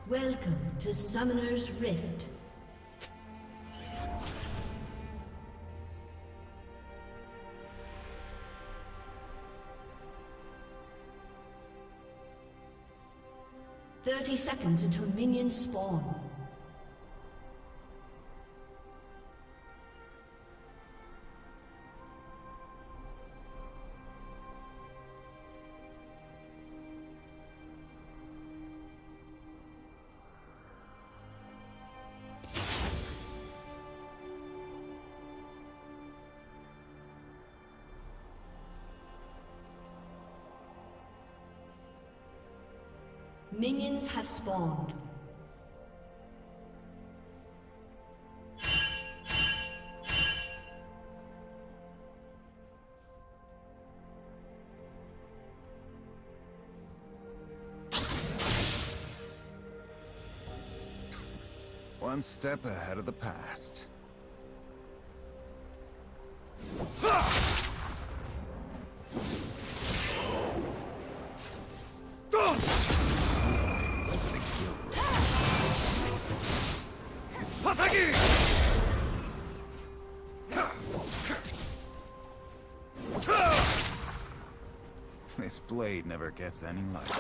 Welcome to Summoner's Rift. "30 seconds until minions spawn." Minions have spawned. One step ahead of the past. This blade never gets any lighter.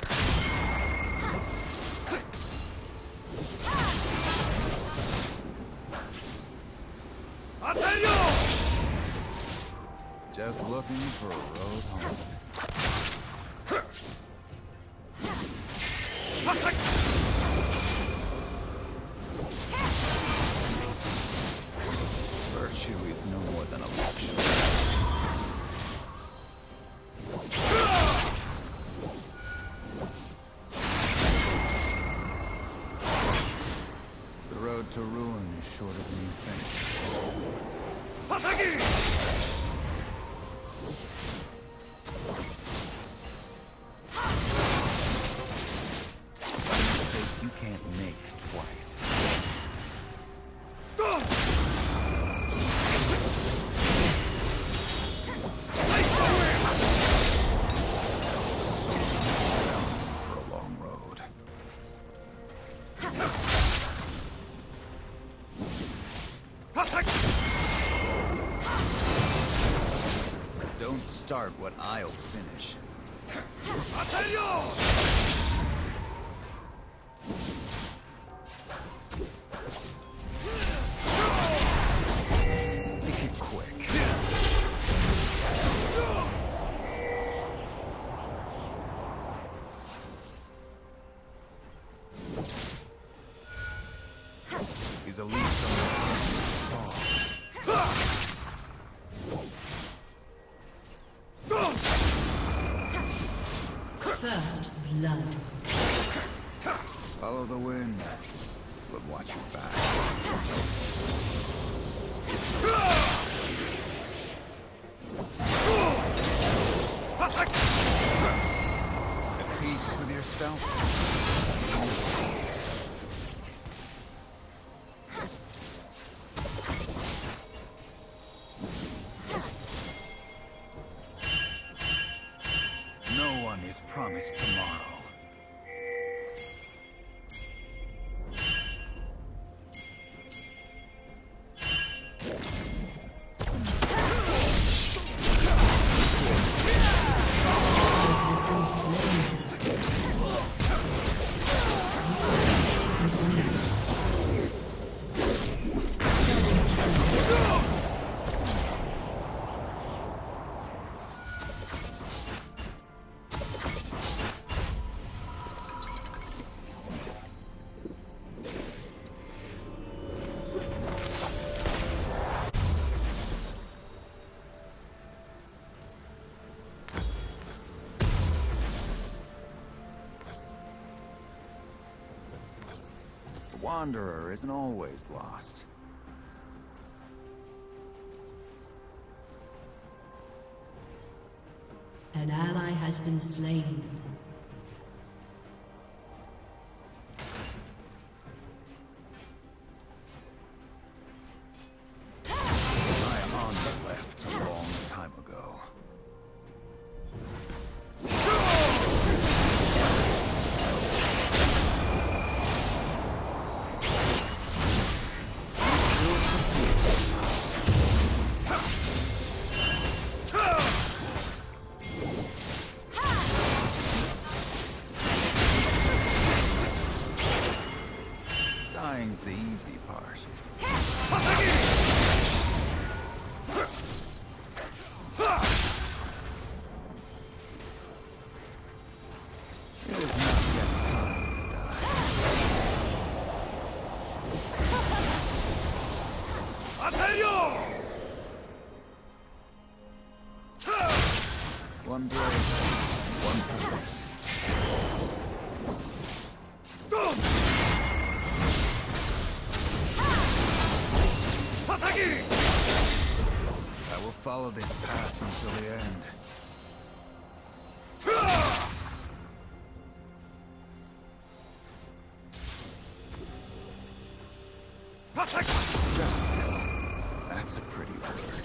Just looking for a road home. Virtue is no more than a luxury. The road to ruin is shorter than you think. Mistakes you can't make twice. For a long road. Don't start what I'll finish. Make it quick. He's a leaf from First blood. Follow the wind, but watch your back. At peace with yourself. No one is promised tomorrow. The Wanderer isn't always lost. An ally has been slain. I am on the left a long time ago. comes the easy part. It is not yet time to die. One brave, one purpose. I will follow this path until the end. Justice. That's a pretty word.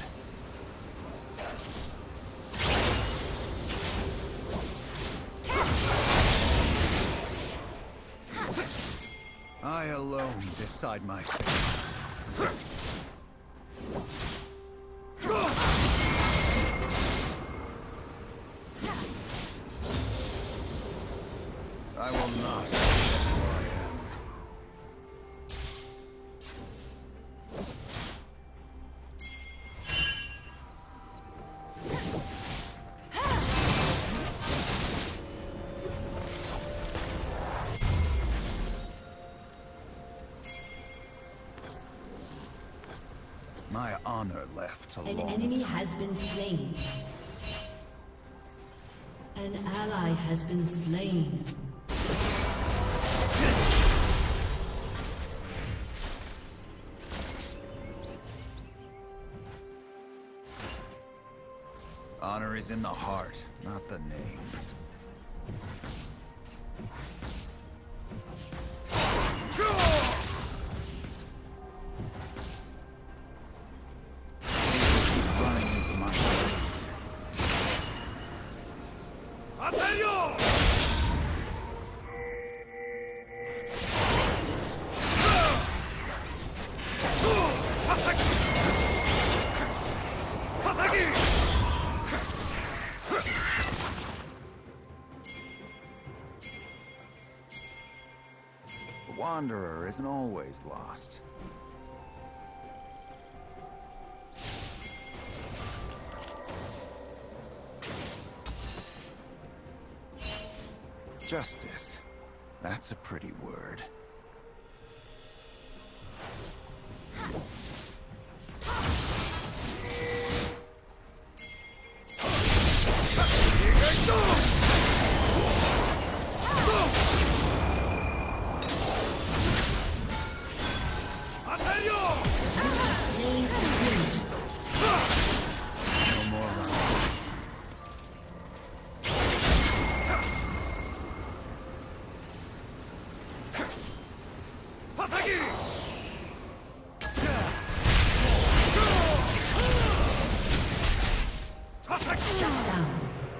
I alone decide my fate. I will not forget who I am. My honor left An alone. enemy has been slain. An ally has been slain. Honor is in the heart, not the name. Running into my heart. The Wanderer isn't always lost. Justice. That's a pretty word. No more running. Shut down.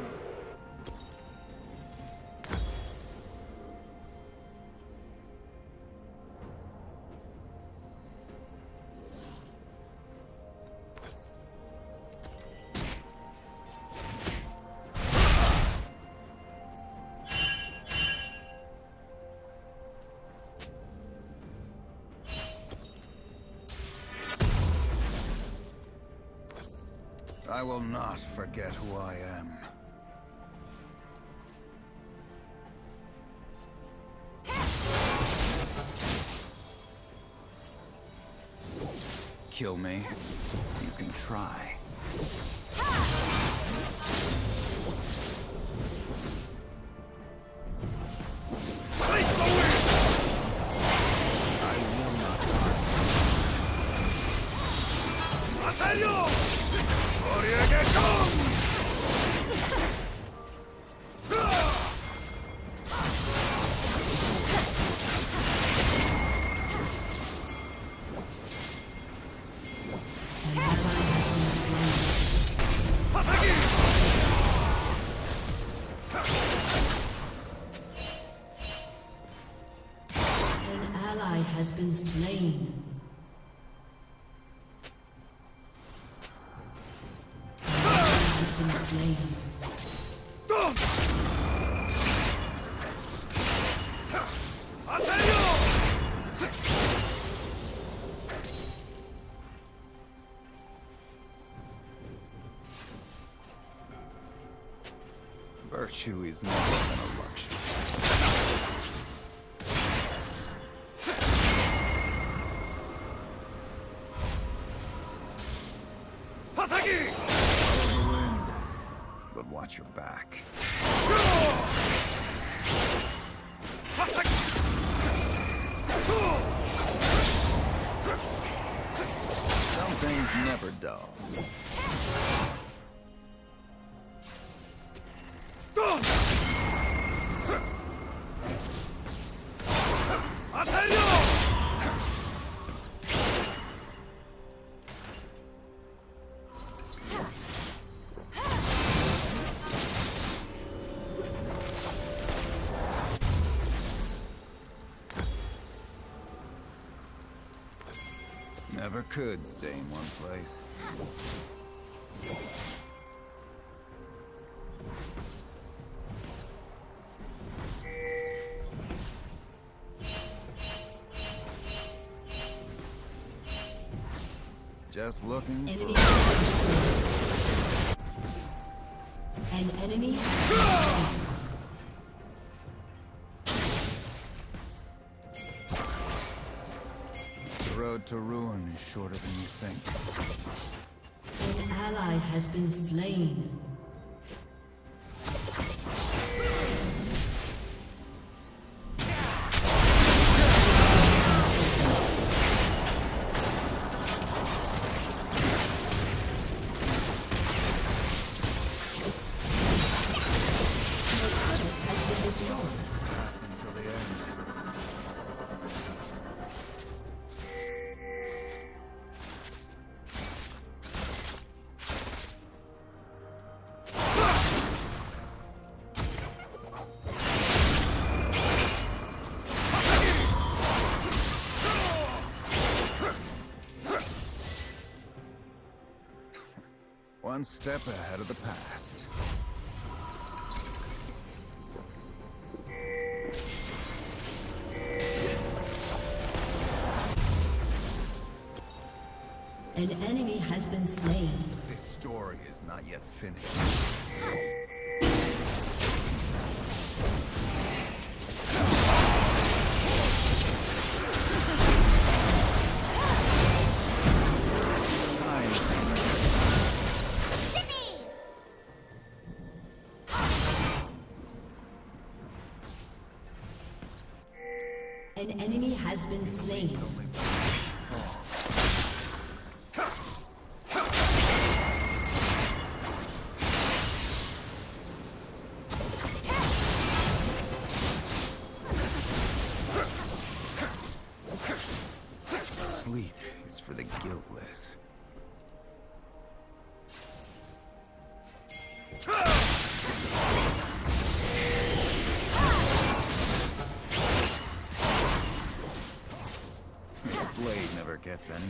I will not forget who I am. Kill me? You can try. I will not harm. An ally has been slain. An ally has been slain. An ally has been slain. Virtue is more than a luxury. Follow the wind, but watch your back. Some things never dull. Never could stay in one place. Just looking Enemy. for... An enemy. The road to ruin is shorter than you think. An ally has been slain. Until the end. One step ahead of the past. An enemy has been slain. This story is not yet finished. An enemy has been slain. Sleep is for the guiltless. This blade never gets any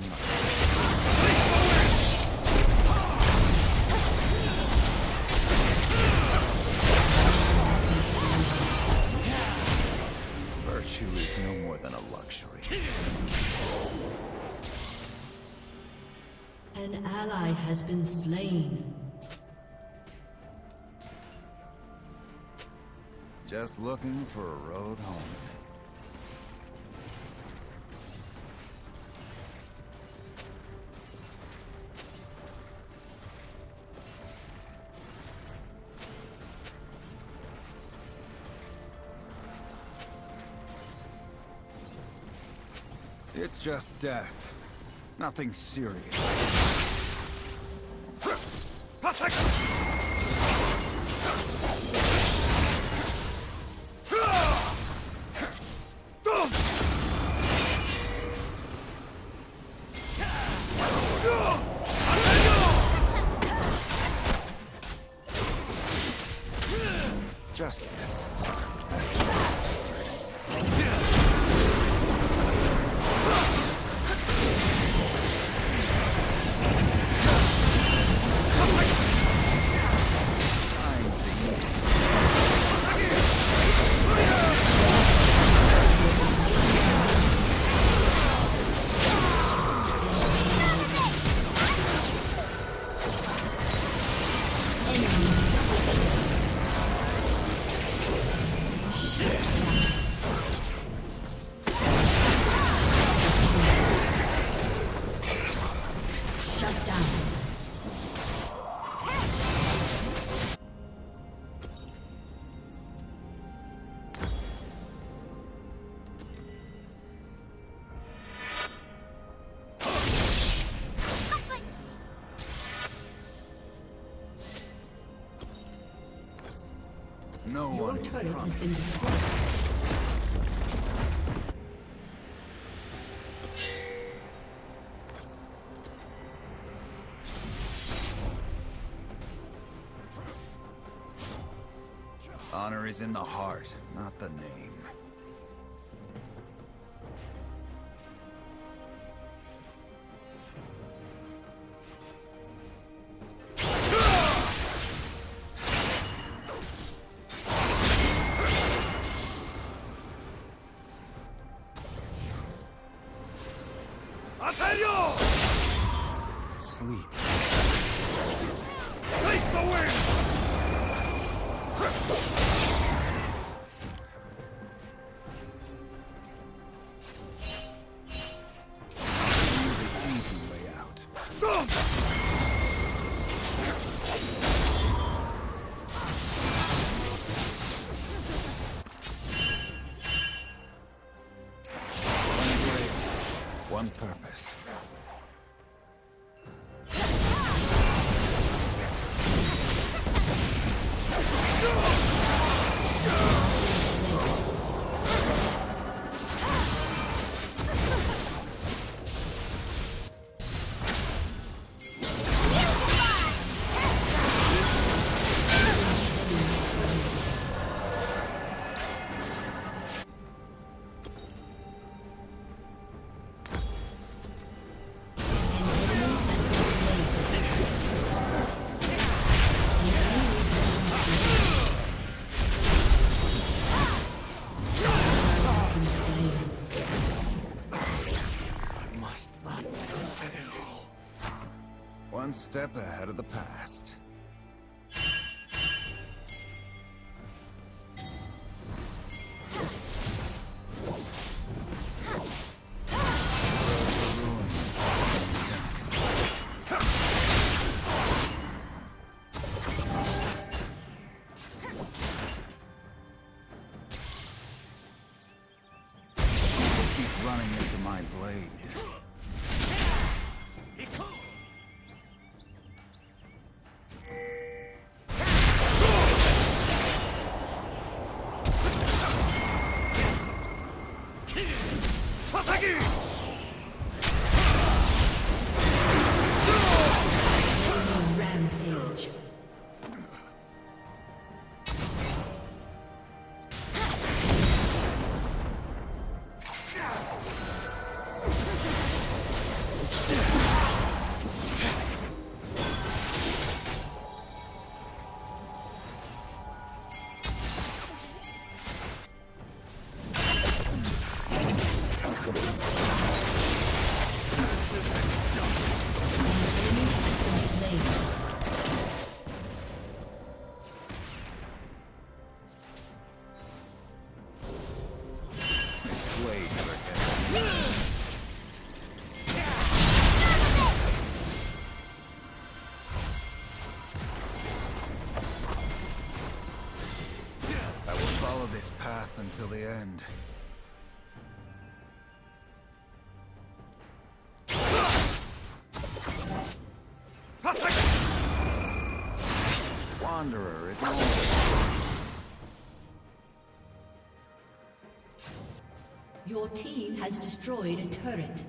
Virtue is no more than a luxury. An ally has been slain. Just looking for a road home. It's just death. Nothing serious. Justice. turret has been destroyed. Honor is in the heart, not the name. Sleep. Face the wind! One purpose. One step ahead of the past. Keep running into my blade. Rampage. I will follow this path until the end. Wanderer, ignore me. Your team has destroyed a turret.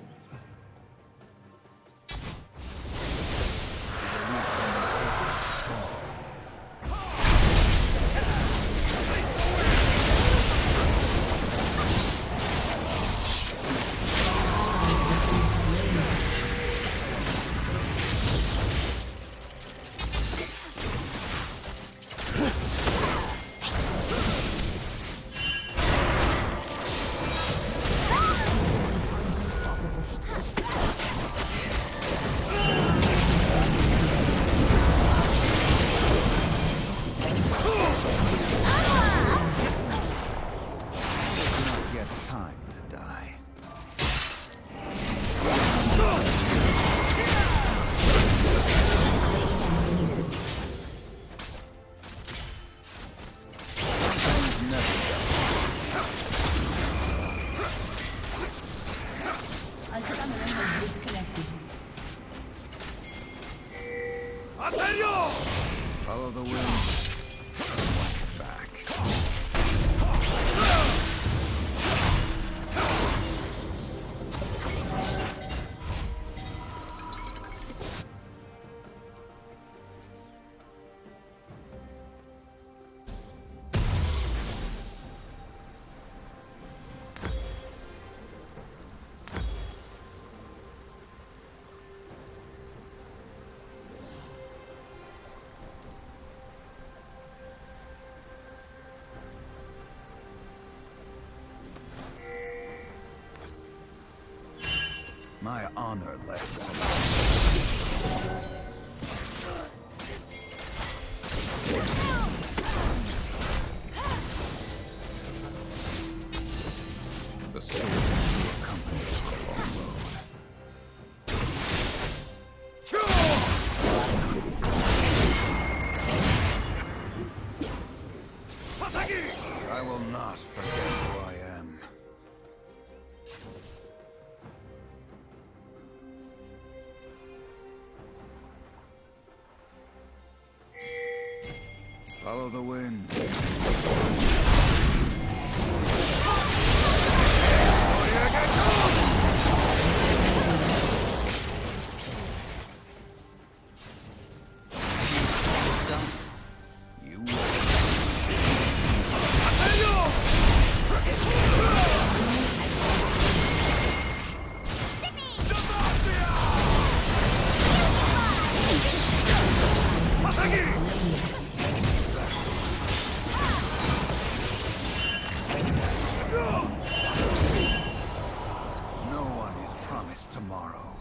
Follow the wind. Back. My honor left. The sword will accompany us on the long road. I will not forget who I am. Follow the wind. You will. No one is promised tomorrow.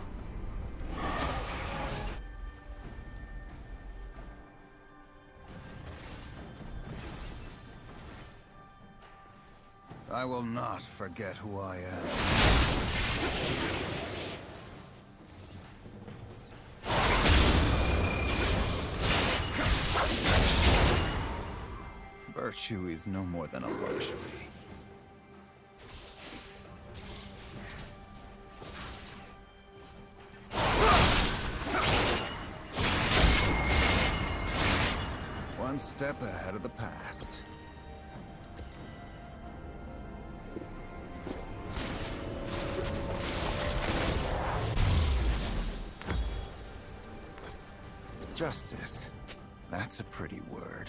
I will not forget who I am. Virtue is no more than a luxury. One step ahead of the past. Justice. That's a pretty word.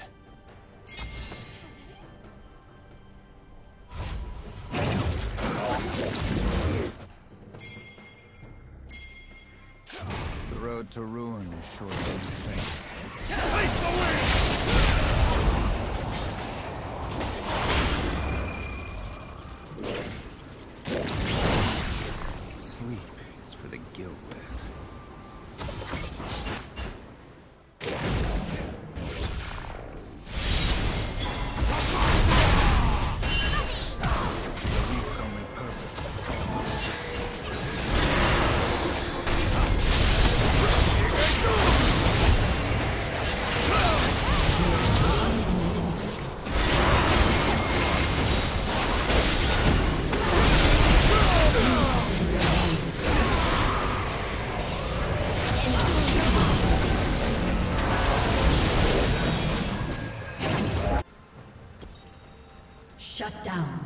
The road to ruin is shorter than you think. Face the wind! Sleep is for the guiltless. Belief's only purpose. Shut down.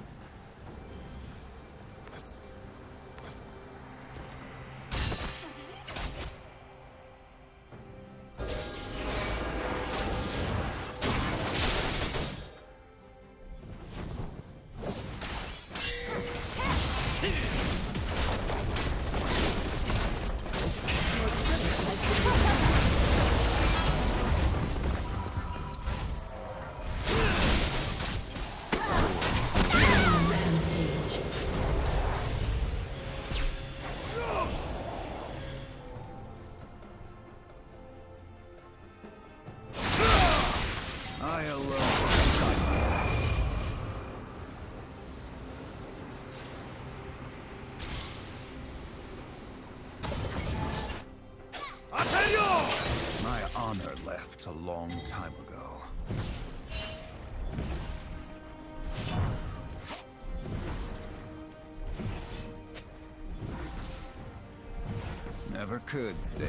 I alone decide my fate. My honor left a long time ago. Never could stay.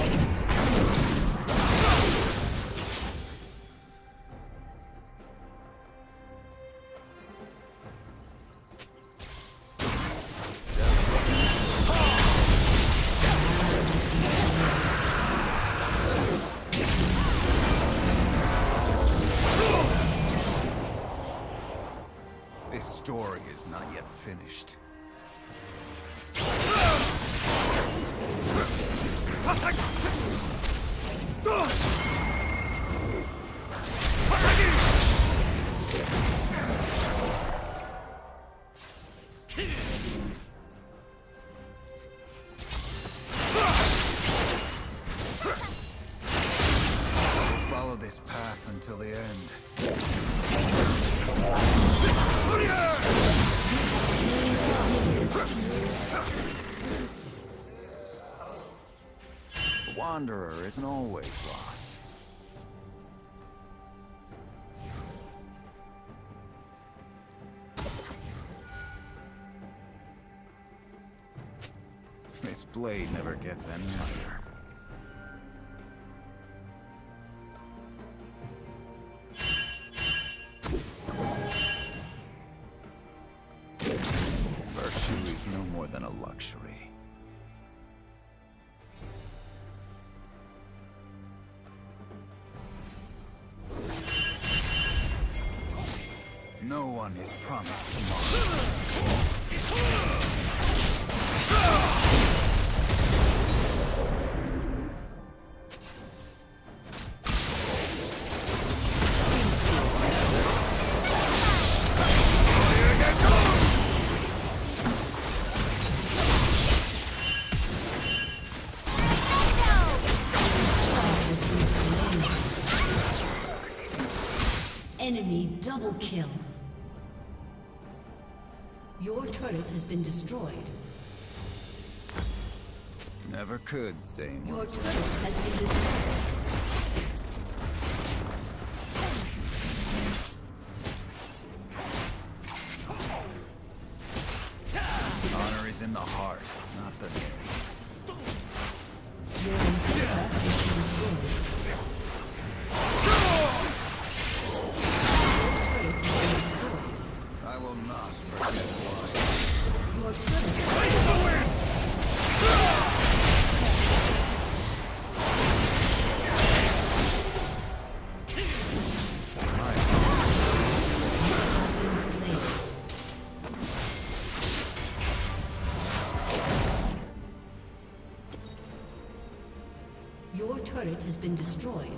This story is not yet finished. until the end. The Wanderer isn't always lost. This blade never gets any lighter. Virtue is no more than a luxury. No one is promised tomorrow. Enemy double kill. Your turret has been destroyed. Never could stay in Your one turret has been destroyed. Honor is in the heart, not the name. Your inhibitor has been destroyed. I will not forget why. Your turret has been slain. Your turret has been destroyed.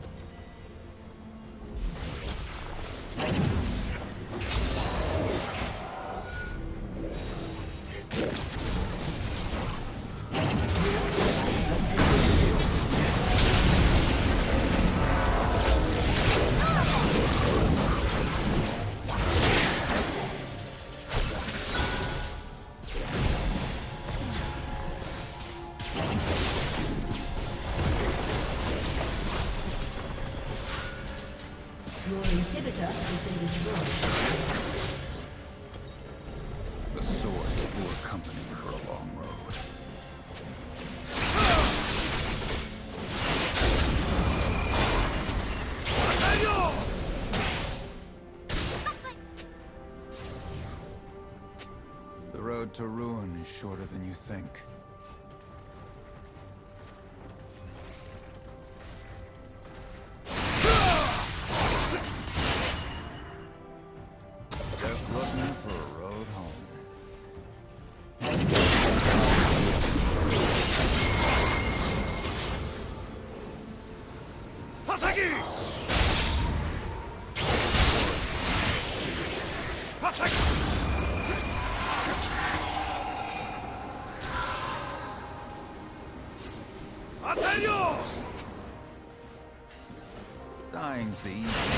Your inhibitor has been destroyed. The sword of poor company for a long road. The road to ruin is shorter than you think. Just looking for a road home. Dying's the easy.